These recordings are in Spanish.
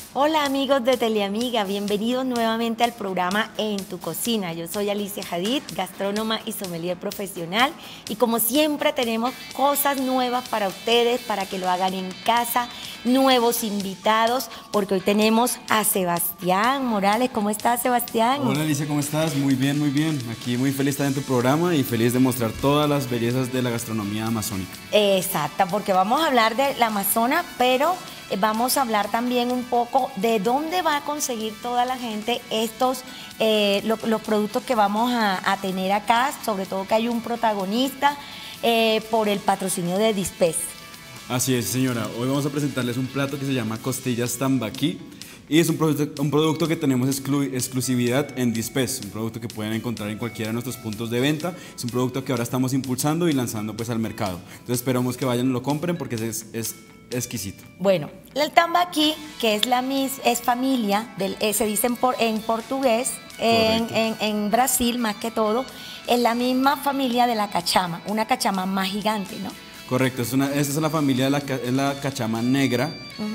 Hola amigos de Teleamiga, bienvenidos nuevamente al programa En tu Cocina. Yo soy Alicia Hadid, gastrónoma y sommelier profesional, y como siempre tenemos cosas nuevas para ustedes, para que lo hagan en casa, nuevos invitados, porque hoy tenemos a Sebastián Morales. ¿Cómo estás, Sebastián? Hola Alicia, ¿cómo estás? Muy bien, muy bien. Aquí muy feliz de estar en tu programa y feliz de mostrar todas las bellezas de la gastronomía amazónica. Exacto, porque vamos a hablar de la Amazona, pero vamos a hablar también un poco de dónde va a conseguir toda la gente estos los productos que vamos a tener acá, sobre todo que hay un protagonista por el patrocinio de Dispes. Así es, señora. Hoy vamos a presentarles un plato que se llama costillas tambaqui y es un producto que tenemos exclusividad en Dispes, un producto que pueden encontrar en cualquiera de nuestros puntos de venta. Es un producto que ahora estamos impulsando y lanzando pues al mercado. Entonces esperamos que vayan y lo compren porque es exquisito. Bueno, el tambaqui, que es familia, se dice en portugués, en Brasil más que todo, es la misma familia de la cachama, una cachama más gigante, ¿no? Correcto, esta es la familia de la cachama negra,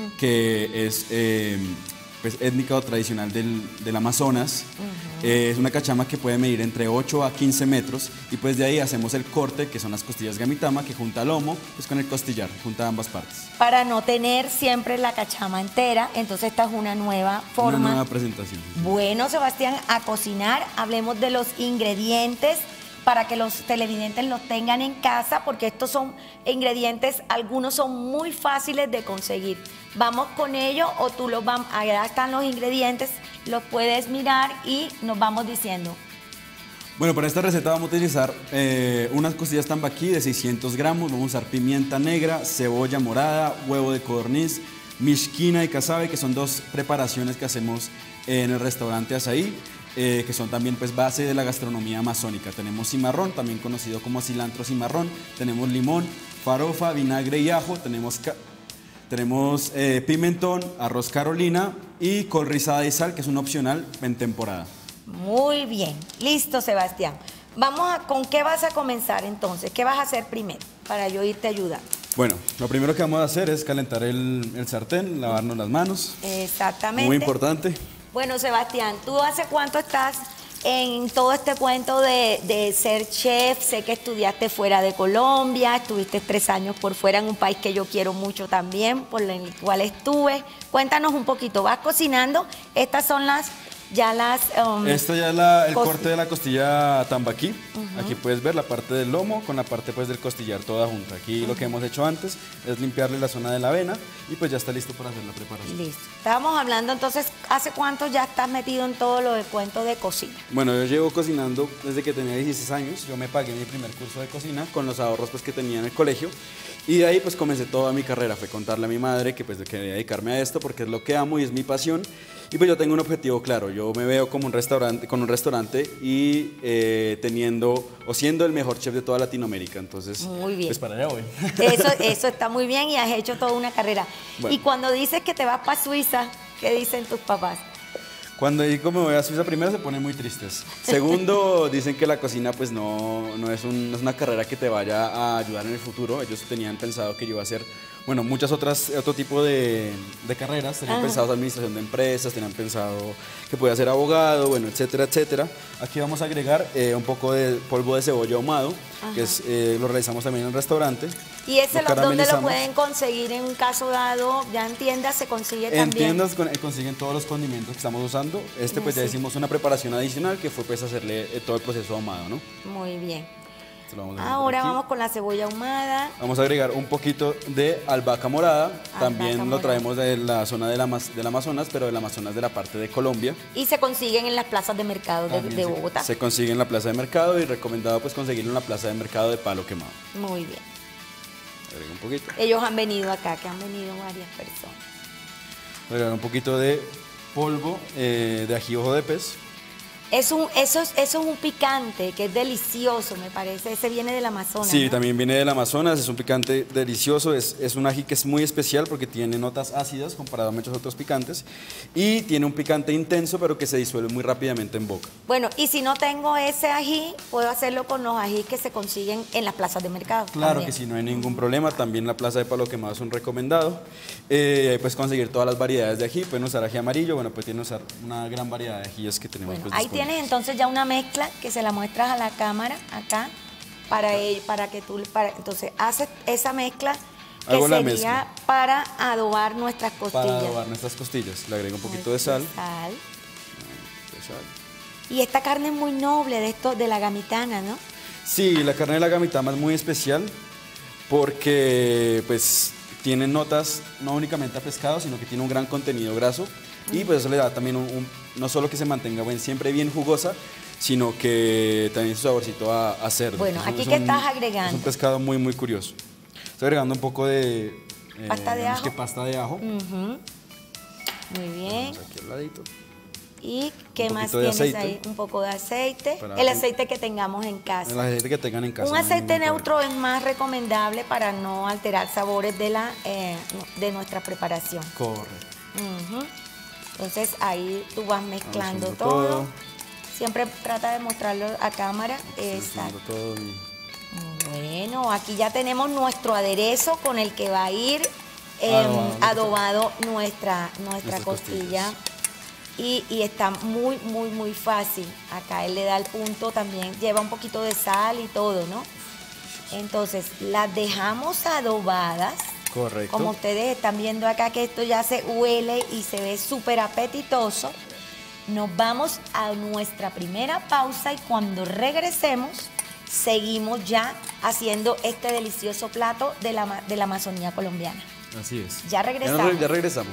que es pues, étnica o tradicional del Amazonas. Es una cachama que puede medir entre 8 a 15 metros y pues de ahí hacemos el corte, que son las costillas gamitama, que junta lomo pues, con el costillar, junta ambas partes. Para no tener siempre la cachama entera, entonces esta es una nueva forma. Una nueva presentación. Bueno, Sebastián, a cocinar, hablemos de los ingredientes para que los televidentes los tengan en casa, porque estos son ingredientes, algunos son muy fáciles de conseguir. ¿Vamos con ello o tú los vamos? Allá están los ingredientes, los puedes mirar y nos vamos diciendo. Bueno, para esta receta vamos a utilizar unas costillas tambaqui de 600 gramos, vamos a usar pimienta negra, cebolla morada, huevo de codorniz, mishquina y casabe, que son dos preparaciones que hacemos en el restaurante Azaí, que son también pues base de la gastronomía amazónica. Tenemos cimarrón, también conocido como cilantro cimarrón, tenemos limón, farofa, vinagre y ajo, tenemos pimentón, arroz carolina y col rizada y sal, que es un opcional en temporada. Muy bien, listo, Sebastián. ¿Con qué vas a comenzar entonces? ¿Qué vas a hacer primero para yo irte a ayudar? Bueno, lo primero que vamos a hacer es calentar el sartén, lavarnos las manos. Exactamente. Muy importante. Bueno, Sebastián, ¿tú hace cuánto estás en todo este cuento de ser chef? Sé que estudiaste fuera de Colombia, estuviste 3 años por fuera en un país que yo quiero mucho también, por el cual estuve. Cuéntanos un poquito, ¿vas cocinando? Estas son Este ya es el corte de la costilla tambaqui. Aquí puedes ver la parte del lomo con la parte pues del costillar toda junta. Aquí lo que hemos hecho antes es limpiarle la zona de la avena y pues ya está listo para hacer la preparación. Listo. Estábamos hablando entonces, ¿hace cuánto ya estás metido en todo lo del cuento de cocina? Bueno, yo llevo cocinando desde que tenía 16 años. Yo me pagué mi primer curso de cocina con los ahorros pues que tenía en el colegio. Y de ahí pues comencé toda mi carrera. Fue contarle a mi madre que pues quería dedicarme a esto porque es lo que amo y es mi pasión. Y pues yo tengo un objetivo claro, yo me veo como con un restaurante y siendo el mejor chef de toda Latinoamérica, entonces muy bien. Pues para allá voy. Eso está muy bien y has hecho toda una carrera. Bueno. Y cuando dices que te vas para Suiza, ¿qué dicen tus papás? Cuando digo me voy a Suiza, primero se ponen muy tristes. Segundo, dicen que la cocina pues no es una carrera que te vaya a ayudar en el futuro. Ellos tenían pensado que yo iba a hacer, bueno, otro tipo de carreras. Tenían pensado administración de empresas, tenían pensado que podía ser abogado, bueno, etcétera, etcétera. Aquí vamos a agregar un poco de polvo de cebolla ahumado, que lo realizamos también en el restaurante. ¿Y ese dónde lo pueden conseguir en un caso dado? Ya en tiendas se consigue también. En tiendas consiguen todos los condimentos que estamos usando. Pues ya hicimos una preparación adicional que fue pues hacerle todo el proceso ahumado, ¿no? Muy bien. Ahora vamos con la cebolla ahumada. Vamos a agregar un poquito de albahaca morada. También lo traemos de la zona del Amazonas, pero del Amazonas de la parte de Colombia. Y se consiguen en las plazas de mercado de Bogotá. Se consigue en la plaza de mercado y recomendado pues conseguirlo en la plaza de mercado de Palo Quemado. Muy bien. Agrega un poquito. Ellos han venido acá, que han venido varias personas. Agregar un poquito de polvo de ají ojo de pez. Eso es un picante que es delicioso, me parece. Ese viene del Amazonas, Sí, ¿no? también viene del Amazonas, es un picante delicioso, es un ají que es muy especial porque tiene notas ácidas comparado a muchos otros picantes y tiene un picante intenso pero que se disuelve muy rápidamente en boca. Bueno, y si no tengo ese ají, puedo hacerlo con los ajís que se consiguen en las plazas de mercado. Claro también. que sí, no hay ningún problema, también la plaza de Palo Quemado es un recomendado. Ahí puedes conseguir todas las variedades de ají, pueden usar ají amarillo, bueno, pues tienen usar una gran variedad de ajíes que tenemos. Bueno, Pues, ahí disponibles. tienes entonces ya una mezcla que se la muestras a la cámara acá para que tú, entonces haces esa mezcla que Hago la sería mezcla. para adobar nuestras costillas. Para adobar nuestras costillas, le agrego un poquito de sal. De sal. Y esta carne es muy noble de la gamitana, ¿no? Sí, la carne de la gamitama es muy especial porque pues tiene notas no únicamente a pescado, sino que tiene un gran contenido graso y pues eso le da también no solo que se mantenga siempre bien jugosa, sino que también su saborcito a cerdo. Bueno, Entonces, aquí ¿qué estás agregando? Es un pescado muy muy curioso. Estoy agregando un poco de ¿Pasta de digamos ajo? que pasta de ajo. Ujú. Muy bien. Vamos aquí al ladito. ¿Y qué Un más poquito de tienes aceite. ahí? Un poco de aceite. Para El que- aceite que tengamos en casa. El aceite que tengan en casa. Un no hay aceite ningún neutro problema. es más recomendable para no alterar sabores de nuestra preparación. Correcto. Ujú. Entonces ahí tú vas mezclando Vamos todo. haciendo todo. Siempre trata de mostrarlo a cámara. Estoy haciendo Exacto. todo bien. Bueno, aquí ya tenemos nuestro aderezo con el que va a ir adobado nuestra Nuestras costilla. Y está muy, muy, muy fácil. Acá él le da el punto también. Lleva un poquito de sal y todo, ¿no? Entonces, las dejamos adobadas. Correcto. Como ustedes están viendo acá que esto ya se huele y se ve súper apetitoso. Nos vamos a nuestra primera pausa y cuando regresemos, seguimos ya haciendo este delicioso plato de la Amazonía colombiana. Así es. Ya regresamos. Ya regresamos.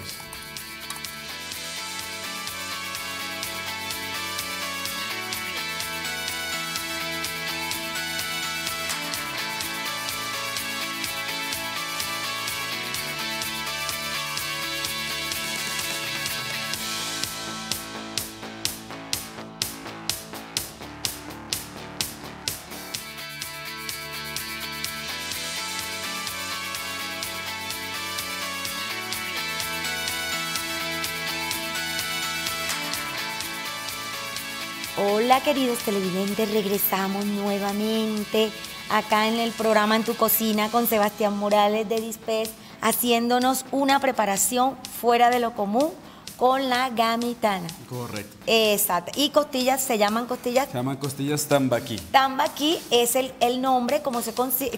Hola queridos televidentes, regresamos nuevamente acá en el programa En tu Cocina con Sebastián Morales de Dispes, haciéndonos una preparación fuera de lo común con la gamitana. Correcto. Exacto. Y costillas, se llaman costillas. Se llaman costillas tambaqui. Tambaqui es el nombre como se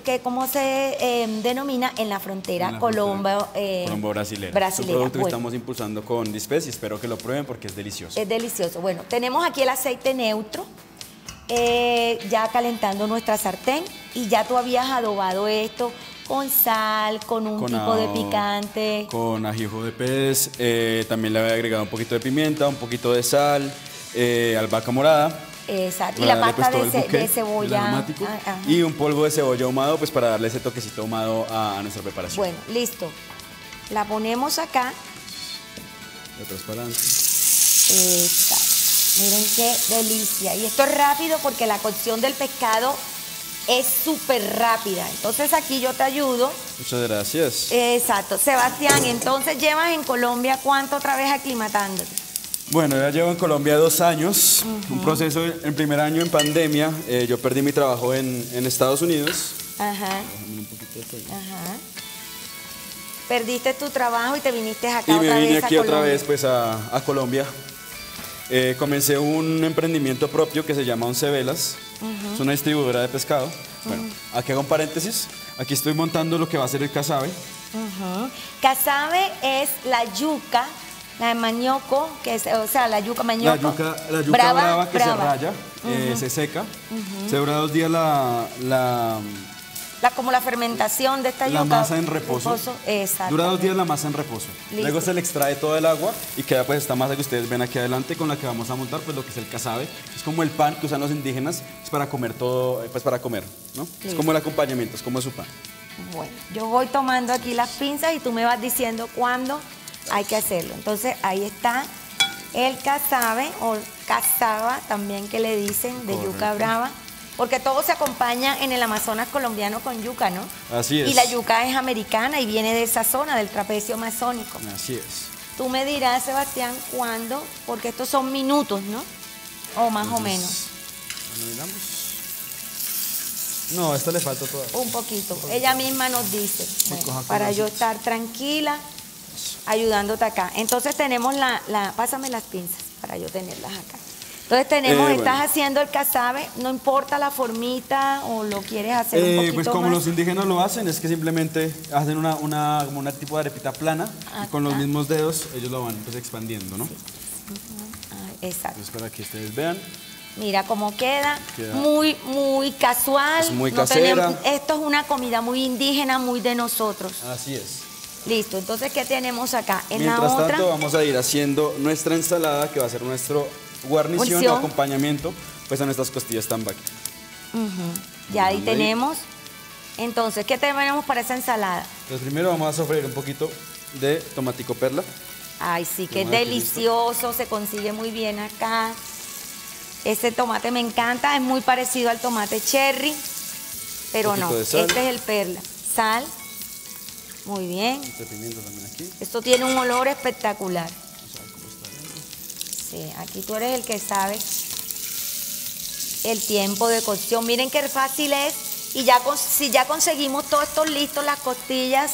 denomina en la frontera, En la Colombo, Colombo brasilera. Es un producto que estamos impulsando con Dispes y espero que lo prueben porque es delicioso. Es delicioso. Bueno, tenemos aquí el aceite neutro, ya calentando nuestra sartén y ya tú habías adobado esto con sal, con un tipo de picante. Con ajijo de pez, también le había agregado un poquito de pimienta, un poquito de sal, albahaca morada. Exacto. Y Para la darle, pasta pues, todo el de bouquet, cebolla. el aromático, Ajá. y un polvo de cebolla ahumado pues para darle ese toquecito ahumado a nuestra preparación. Bueno, listo. La ponemos acá. De transparencia. Exacto. Miren qué delicia. Y esto es rápido porque la cocción del pescado es súper rápida. Entonces aquí yo te ayudo. Muchas gracias. Exacto. Sebastián, entonces llevas en Colombia ¿cuánto otra vez aclimatándote? Bueno, ya llevo en Colombia 2 años, un proceso, el primer año en pandemia, yo perdí mi trabajo en Estados Unidos. Ajá, Un poquito de esto ahí. ajá. Perdiste tu trabajo y te viniste acá Y me otra vine vez a aquí otra Colombia. vez pues a Colombia. Comencé un emprendimiento propio que se llama Once Velas, es una distribuidora de pescado. Bueno, aquí hago un paréntesis, aquí estoy montando lo que va a ser el casabe. Ujú. Casabe es la yuca, la de mañoco, que es, o sea, la yuca mañoco. La yuca brava que se raya, se seca, se dura 2 días Como la fermentación de esta yuca. la masa en reposo. Exacto. Dura 2 días la masa en reposo. Listo. Luego se le extrae todo el agua y queda pues esta masa que ustedes ven aquí adelante con la que vamos a montar pues lo que es el casabe. Es como el pan que usan los indígenas, es para comer todo, pues para comer, ¿no? Es Listo. como el acompañamiento, es como su pan. Bueno, yo voy tomando aquí las pinzas y tú me vas diciendo cuándo hay que hacerlo. Entonces ahí está el casabe o cazaba también que le dicen, de yuca Correcto. brava, porque todo se acompaña en el Amazonas colombiano con yuca, ¿no? Así es. Y la yuca es americana y viene de esa zona, del trapecio amazónico. Así es. Tú me dirás, Sebastián, cuándo, porque estos son minutos, ¿no? O más o menos. Bueno, miramos. No, esto le falta todo. Un poquito. Ella misma nos dice, bueno, coja para con yo así. estar tranquila, ayudándote acá. Entonces tenemos pásame las pinzas para yo tenerlas acá. Entonces tenemos, Bueno. estás haciendo el casabe, no importa la formita o lo quieres hacer un poquito Pues como más. los indígenas lo hacen, es que simplemente hacen como una tipo de arepita plana y con los Acá. mismos dedos ellos lo van pues expandiendo, ¿no? Ah, exacto. Entonces para que ustedes vean. Mira cómo queda, Queda. muy casual. Es muy No casera. esto es una comida muy indígena, muy de nosotros. Así es. Listo, entonces, ¿qué tenemos acá? En la Mientras otra, tanto vamos a ir haciendo nuestra ensalada que va a ser nuestro guarnición o Guarnición. acompañamiento pues a nuestras costillas tambaqui. ya ahí Ahí. tenemos. Entonces, ¿qué tenemos para esa ensalada? Entonces primero vamos a sofreír un poquito de tomatico perla. Ay, sí, que es Tomate, delicioso, se consigue muy bien acá. Ese tomate me encanta, es muy parecido al tomate cherry, pero Un no, poquito de sal. este es el perla. Sal, muy bien. Este pimiento también aquí. Esto tiene un olor espectacular. Vamos a ver cómo está viendo. Sí, aquí tú eres el que sabe el tiempo de cocción. Miren qué fácil es. Y ya si ya conseguimos todo esto listo, las costillas,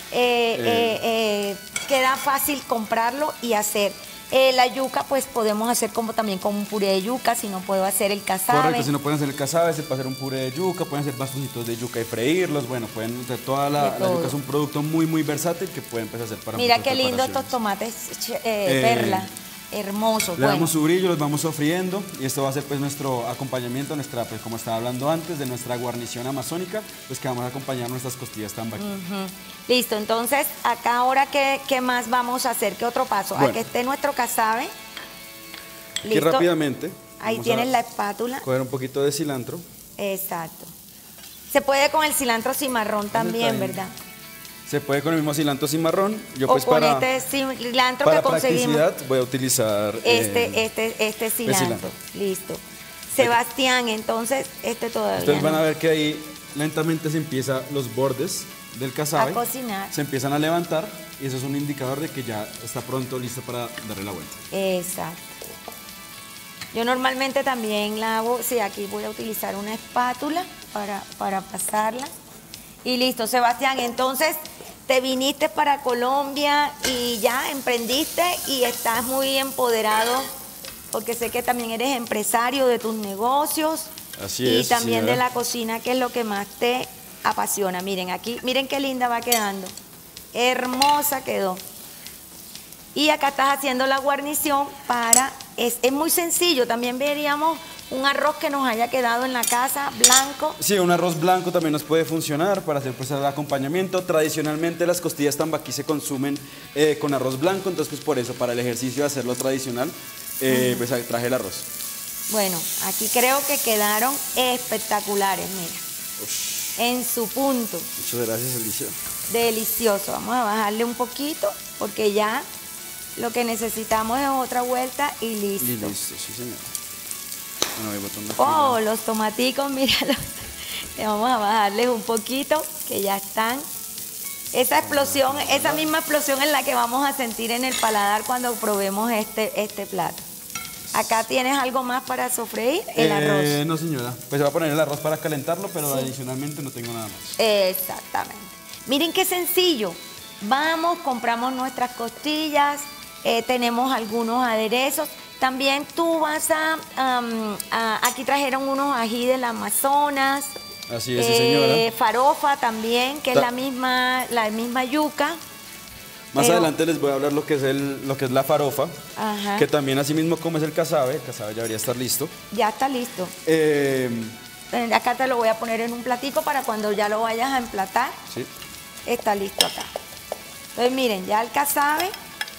queda fácil comprarlo y hacer. La yuca, pues podemos hacer como también con un puré de yuca, si no puedo hacer el casabe. Correcto, si no pueden hacer el casabe, se puede hacer un puré de yuca, pueden hacer bastoncitos de yuca y freírlos, bueno, pueden hacer toda la todo. yuca es un producto muy versátil que pueden empezar a hacer para Mira muchas qué lindo estos preparaciones. tomates perla, hermosos. Le Bueno, damos su brillo, los vamos sofriendo y esto va a ser pues nuestro acompañamiento, nuestra, pues como estaba hablando antes, de nuestra guarnición amazónica, pues que vamos a acompañar nuestras costillas tambaqui. listo, entonces acá ahora ¿qué más vamos a hacer? ¿Qué otro paso? A Bueno. que esté nuestro casabe. Aquí Listo. rápidamente Ahí vamos tienes a la espátula. coger un poquito de cilantro. Exacto. Se puede con el cilantro cimarrón también, ahí. ¿verdad? Se puede con el mismo cilantro cimarrón. Yo O pues con para este cilantro para que conseguimos. practicidad voy a utilizar Este cilantro. cilantro. Listo. Sebastián, entonces, todavía Ustedes van no. a ver que ahí lentamente se empieza los bordes del casabe. A cocinar. Se empiezan a levantar y eso es un indicador de que ya está pronto, listo para darle la vuelta. Exacto. Yo normalmente también la hago, sí, aquí voy a utilizar una espátula para pasarla. Y listo, Sebastián, entonces te viniste para Colombia y ya emprendiste y estás muy empoderado, porque sé que también eres empresario de tus negocios. Así y es, también de señora. la cocina, que es lo que más te apasiona. Miren aquí, miren qué linda va quedando. Hermosa quedó. Y acá estás haciendo la guarnición es muy sencillo. También veríamos un arroz que nos haya quedado en la casa, blanco. Sí, un arroz blanco también nos puede funcionar para hacer pues el acompañamiento. Tradicionalmente las costillas tambaqui se consumen con arroz blanco, entonces pues por eso para el ejercicio de hacerlo tradicional, pues ahí traje el arroz. Bueno, aquí creo que quedaron espectaculares, mira. En su punto. Muchas gracias, Alicia. Delicioso. Vamos a bajarle un poquito porque ya lo que necesitamos es otra vuelta y listo. Y listo, sí señora. Bueno, ahí botón de Oh, aquí. los tomaticos, míralos. Le vamos a bajarles un poquito, que ya están. Esa explosión, esa misma explosión es la que vamos a sentir en el paladar cuando probemos este plato. Acá tienes algo más para sofreír, el arroz. No señora, pues se va a poner el arroz para calentarlo, pero adicionalmente no tengo nada más. Exactamente. Miren qué sencillo. Vamos, compramos nuestras costillas, tenemos algunos aderezos. También tú vas aquí trajeron unos ají del Amazonas. Así es, sí, señora. Farofa también, que es la misma yuca. Más pero- adelante les voy a hablar lo que es la farofa, Ajá. que también así mismo como es el casabe ya debería estar listo. Ya está listo. Acá te lo voy a poner en un platico para cuando ya lo vayas a emplatar. Sí. Está listo acá. Entonces miren, ya el casabe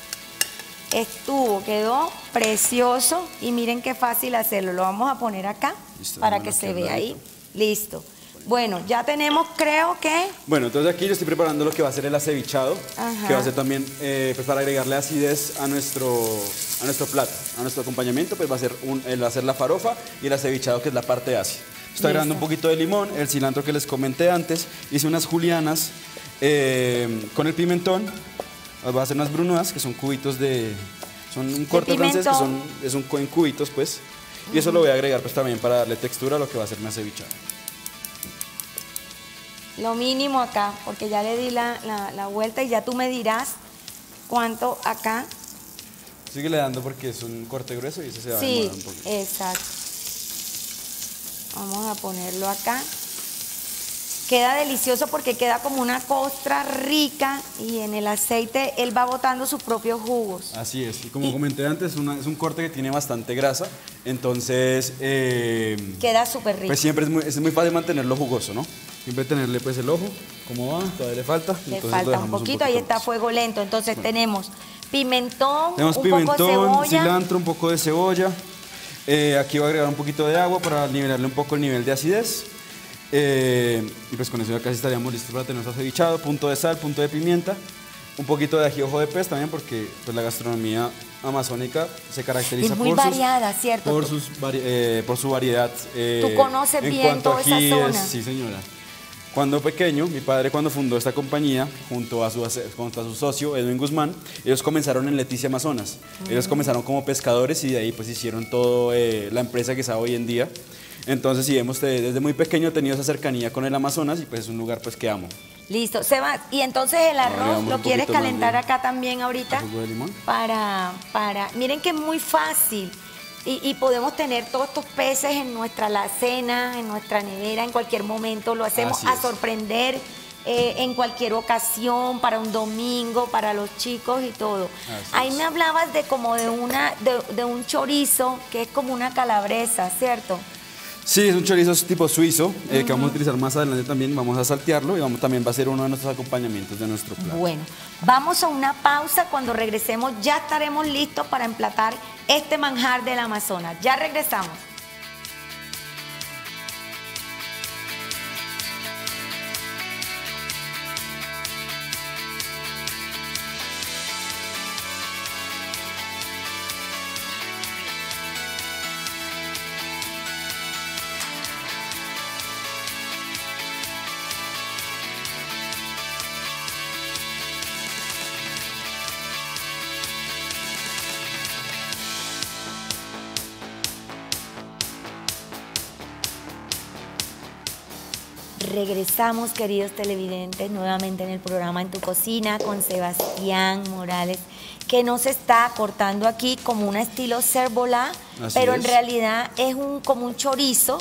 quedó precioso y miren qué fácil hacerlo. Lo vamos a poner acá Listo, para bueno, que aquí se al vea ahí. ladito. Listo. Bueno, ya tenemos, creo que... Bueno, entonces aquí yo estoy preparando lo que va a ser el acevichado, Ajá. que va a ser también pues para agregarle acidez a nuestro plato, a nuestro acompañamiento, pues va a ser la farofa y el acevichado, que es la parte ácida. Estoy agregando un poquito de limón, el cilantro que les comenté antes, hice unas julianas con el pimentón, voy a hacer unas brunoise, que son cubitos son un corte francés, que es en cubitos, pues, y eso lo voy a agregar pues también para darle textura a lo que va a ser mi acevichado. Lo mínimo acá, porque ya le di la vuelta y ya tú me dirás cuánto acá. Síguele dando porque es un corte grueso y ese se va a Sí, demorar un poquito. exacto. Vamos a ponerlo acá. Queda delicioso porque queda como una costra rica y en el aceite él va botando sus propios jugos. Así es, y como comenté antes, es un corte que tiene bastante grasa, entonces... queda súper rico. Pues siempre es muy fácil mantenerlo jugoso, ¿no? Siempre tenerle pues el ojo, ¿cómo va? Todavía le falta. Le falta un poquito, ahí está a fuego lento. Entonces tenemos pimentón, tenemos un pimentón, poco de cebolla. cilantro, un poco de cebolla. Aquí voy a agregar un poquito de agua para nivelarle un poco el nivel de acidez. Y pues con eso ya casi estaríamos listos para tener nuestro acevichado. Punto de sal, punto de pimienta, un poquito de ají ojo de pez también, porque pues la gastronomía amazónica se caracteriza es muy variada, ¿cierto? por su variedad. Tú conoces bien toda esa zona. Sí, señora. Cuando pequeño, mi padre cuando fundó esta compañía, junto a su socio Edwin Guzmán, ellos comenzaron en Leticia, Amazonas. Ellos comenzaron como pescadores y de ahí pues hicieron todo la empresa que está hoy en día. Entonces sí, desde muy pequeño he tenido esa cercanía con el Amazonas y pues es un lugar pues que amo. Listo, Seba, y entonces el arroz lo quieres calentar acá también ahorita. ¿Jugo de limón? Miren que es muy fácil. Y podemos tener todos estos peces en nuestra alacena, en nuestra nevera, en cualquier momento. Lo hacemos a sorprender en cualquier ocasión, para un domingo, para los chicos y todo. Ahí me hablabas de como de un chorizo, que es como una calabresa, ¿cierto? Sí, es un chorizo tipo suizo, que vamos a utilizar más adelante también. Vamos a saltearlo y también va a ser uno de nuestros acompañamientos de nuestro plato. Bueno, vamos a una pausa. Cuando regresemos ya estaremos listos para emplatar este manjar del Amazonas. Ya regresamos. Regresamos, queridos televidentes, nuevamente en el programa En tu Cocina con Sebastián Morales, que nos está cortando aquí como un estilo cervolá, pero en realidad es como un chorizo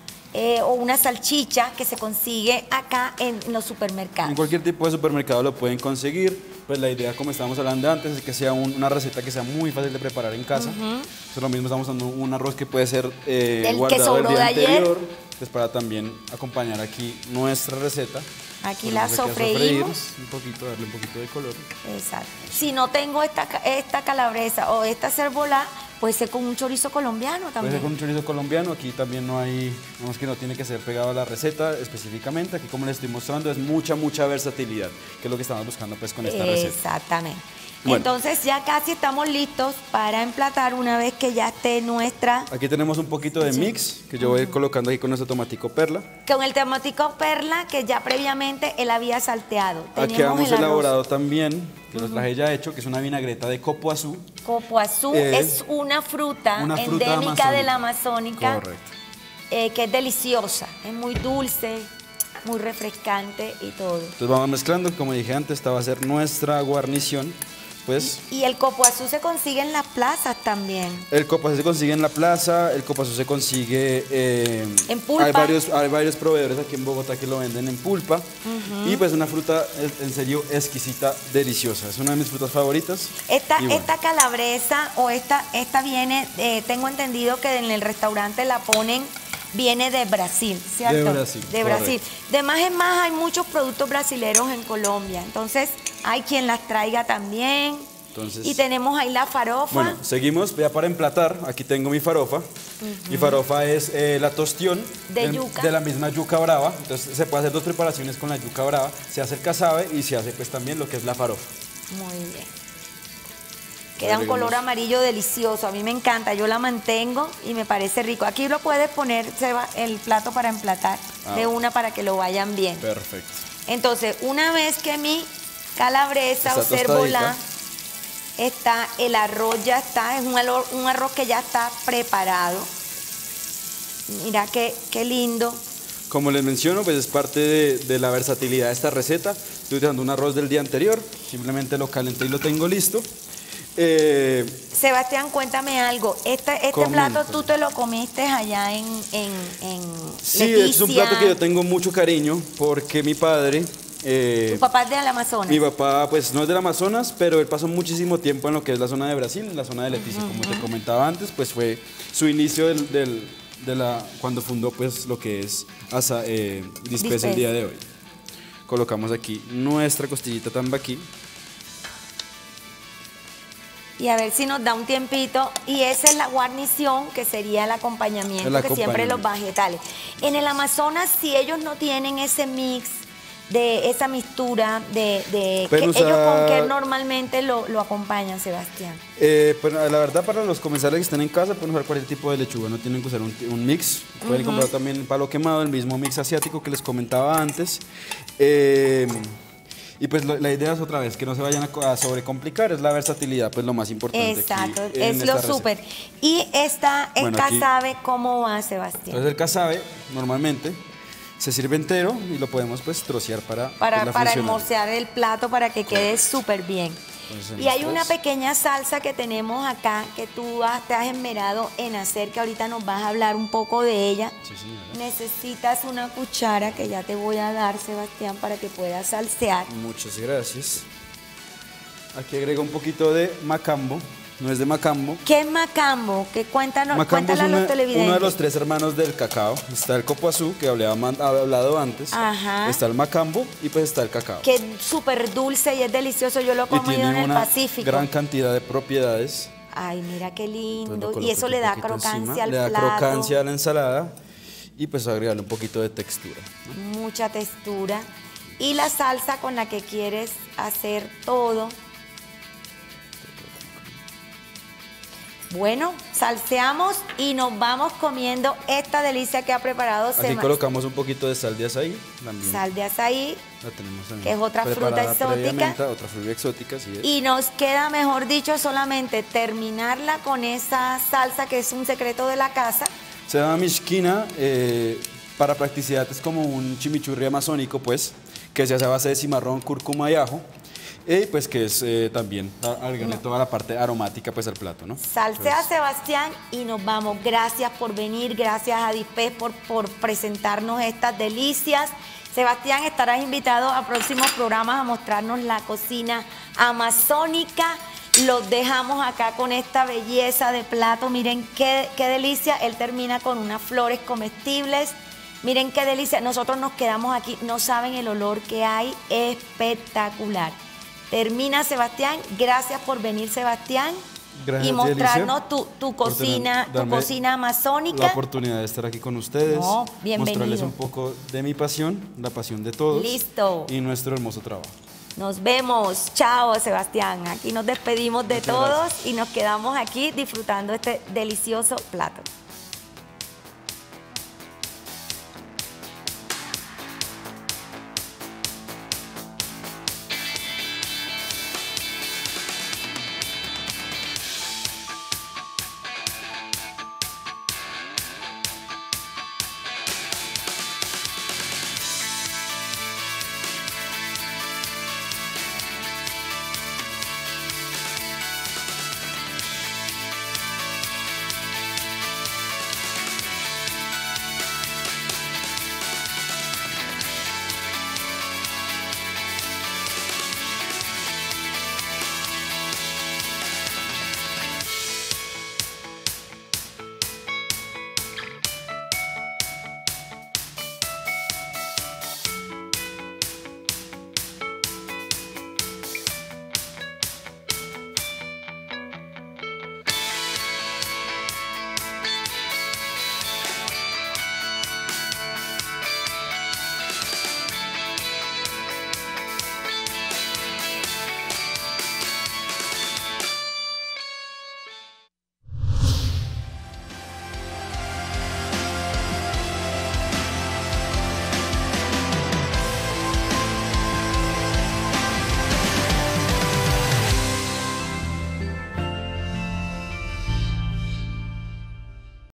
o una salchicha que se consigue acá en los supermercados. En cualquier tipo de supermercado lo pueden conseguir. Pues la idea, como estábamos hablando antes, es que sea una receta que sea muy fácil de preparar en casa. Lo mismo estamos dando un arroz que puede ser guardado el día anterior, pues para también acompañar aquí nuestra receta. Aquí la sofreímos. Un poquito, darle un poquito de color. Exacto. Si no tengo esta calabresa o esta cervolá, puede ser con un chorizo colombiano también. Puede ser con un chorizo colombiano. Aquí también no tiene que ser pegado a la receta específicamente. Aquí, como les estoy mostrando, es mucha versatilidad, que es lo que estamos buscando pues con esta receta. Exactamente. Bueno. Entonces ya casi estamos listos para emplatar una vez que ya esté nuestra... Aquí tenemos un poquito de mix que yo voy a ir colocando aquí con nuestro tomatico perla. Con el tomatico perla que ya previamente él había salteado. Aquí hemos elaborado también, que lo traje ya hecho, que es una vinagreta de copoazú. Copoazú es una fruta endémica de la Amazónica. Correcto. Que es deliciosa, es muy dulce, muy refrescante y todo. Entonces vamos mezclando, como dije antes, esta va a ser nuestra guarnición. Pues, y el copoazú se consigue en las plazas también. El copoazú se consigue en la plaza, el copoazú se consigue en pulpa. Hay varios proveedores aquí en Bogotá que lo venden en pulpa. Y pues una fruta en serio exquisita, deliciosa. Es una de mis frutas favoritas. Esta calabresa o esta viene, tengo entendido que en el restaurante la ponen, viene de Brasil, ¿cierto? De Brasil. De Brasil. De más en más hay muchos productos brasileños en Colombia. Entonces hay quien las traiga también. Entonces, y tenemos ahí la farofa. bueno, seguimos ya para emplatar. Aquí tengo mi farofa. Mi farofa es la tostión yuca. de la misma yuca brava. Entonces se puede hacer dos preparaciones con la yuca brava. Se hace el casabe y se hace pues también lo que es la farofa. Muy bien. Queda un color amarillo delicioso. A mí me encanta. Yo la mantengo y me parece rico. Aquí lo puedes poner, Seba, el plato para emplatar de una para que lo vayan bien. Perfecto. Entonces, una vez que mi calabresa Está o cerbolá tostadita. está, el arroz ya está, es un arroz que ya está preparado. Mira qué lindo. Como les menciono, pues es parte de la versatilidad de esta receta. Estoy utilizando un arroz del día anterior, simplemente lo calenté y lo tengo listo. Sebastián, cuéntame algo. Este plato tú te lo comiste allá en Sí, Leticia. es un plato que yo tengo mucho cariño porque mi padre... ¿Tu papá es del Amazonas? Mi papá pues no es del Amazonas, pero él pasó muchísimo tiempo en lo que es la zona de Brasil, en la zona de Leticia. Como te comentaba antes, pues fue su inicio cuando fundó pues lo que es Dispes el día de hoy. Colocamos aquí nuestra costillita tambaqui. Y a ver si nos da un tiempito. Y esa es la guarnición, que sería el acompañamiento, que siempre los vegetales. En el Amazonas, si ellos no tienen ese mix, de esa mixtura, ¿ellos con qué normalmente lo acompañan, Sebastián? Pues la verdad, para los comensales que estén en casa, pueden usar cualquier tipo de lechuga, no tienen que usar un mix. Pueden comprar también palo quemado, el mismo mix asiático que les comentaba antes. Y pues la idea es otra vez, que no se vayan a sobrecomplicar, es la versatilidad, pues lo más importante. Exacto, aquí es lo súper. Y el casabe, ¿cómo va, Sebastián? Entonces el casabe, normalmente, se sirve entero y lo podemos pues trocear para hermosear el plato, para que quede súper bien. Entonces, y hay una pequeña salsa que tenemos acá, que tú te has esmerado en hacer, que ahorita nos vas a hablar un poco de ella. Sí, señora. Necesitas una cuchara que ya te voy a dar, Sebastián, para que puedas salsear. Muchas gracias. Aquí agrego un poquito de macambo. No es de macambo. ¿Qué es macambo? Cuéntale a los televidentes. Uno de los 3 hermanos del cacao. Está el copoazú, que había hablado antes. Ajá. Está el macambo y pues está el cacao. Que es súper dulce y es delicioso. Yo lo he comido en el Pacífico. Gran cantidad de propiedades. Ay, mira qué lindo. Y eso le da crocancia al plato. Le da crocancia a la ensalada y pues agregarle un poquito de textura, ¿no? Mucha textura. Y la salsa con la que quieres hacer todo. Bueno, salseamos y nos vamos comiendo esta delicia que ha preparado Sebastián. Aquí colocamos un poquito de sal de azaí también. Sal de azaí, la tenemos también, que es otra fruta exótica. Otra fruta exótica, sí es. Y nos queda, mejor dicho, solamente terminarla con esa salsa que es un secreto de la casa. Se llama mishkina, para practicidad es como un chimichurri amazónico, pues, que se hace a base de cimarrón, cúrcuma y ajo. Y pues que es también agregarle toda la parte aromática pues al plato, ¿no? Salsea, Sebastián, y nos vamos. Gracias por venir, gracias a Dispes por presentarnos estas delicias. Sebastián, estarás invitado a próximos programas a mostrarnos la cocina amazónica. Los dejamos acá con esta belleza de plato. Miren qué delicia. Él termina con unas flores comestibles. Miren qué delicia. Nosotros nos quedamos aquí. No saben el olor que hay. Espectacular. Termina, Sebastián. Gracias por venir, Sebastián. Gracias, y mostrarnos tu cocina amazónica. La oportunidad de estar aquí con ustedes. Bienvenido. Mostrarles un poco de mi pasión, la pasión de todos. Listo. Y nuestro hermoso trabajo. Nos vemos. Chao, Sebastián. Aquí nos despedimos de todos y nos quedamos aquí disfrutando este delicioso plato.